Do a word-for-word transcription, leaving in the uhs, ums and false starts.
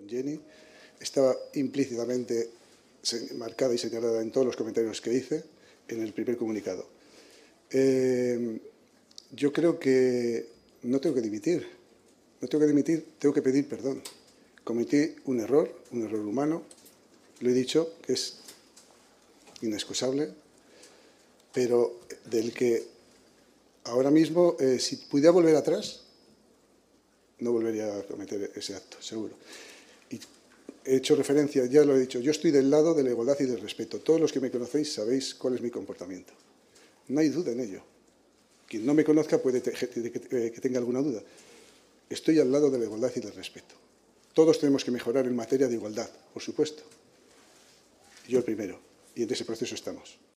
con Jenny, estaba implícitamente marcada y señalada en todos los comentarios que hice en el primer comunicado. Eh, yo creo que no tengo que dimitir, no tengo que dimitir, tengo que pedir perdón. Cometí un error, un error humano, lo he dicho, que es inexcusable, pero del que ahora mismo, eh, si pudiera volver atrás, no volvería a cometer ese acto, seguro. Y he hecho referencia, ya lo he dicho, yo estoy del lado de la igualdad y del respeto. Todos los que me conocéis sabéis cuál es mi comportamiento. No hay duda en ello. Quien no me conozca puede te, que, que tenga alguna duda. Estoy al lado de la igualdad y del respeto. Todos tenemos que mejorar en materia de igualdad, por supuesto. Yo el primero, y en ese proceso estamos.